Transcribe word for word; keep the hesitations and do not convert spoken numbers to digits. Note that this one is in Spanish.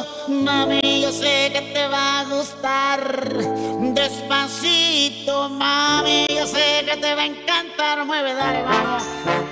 Mami, yo sé que te va a gustar. Despacito, mami, yo sé que te va a encantar. Mueve, dale, vamos.